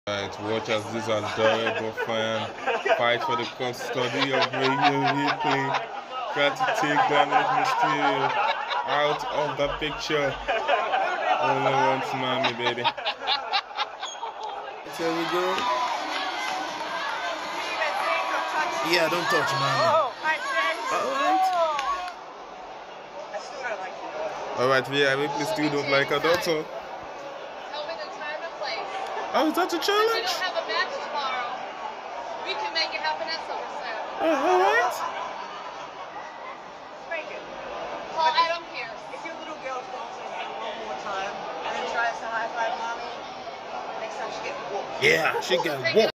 Right, watch as this adorable fan fight for the custody of Rhea Ripley. Try to take Dominik Mysterio out of the picture. Only once, mommy, baby. Here we go. Yeah, don't touch, mommy. Alright, Rhea Ripley still don't like her daughter. Oh, is that a challenge? We don't have a match tomorrow. We can make it happen at SummerSlam. All right. Make it. Well, I don't care. If your little girl falls in one more time and then tries to high five mommy, next time she gets whooped. Yeah, she got whooped.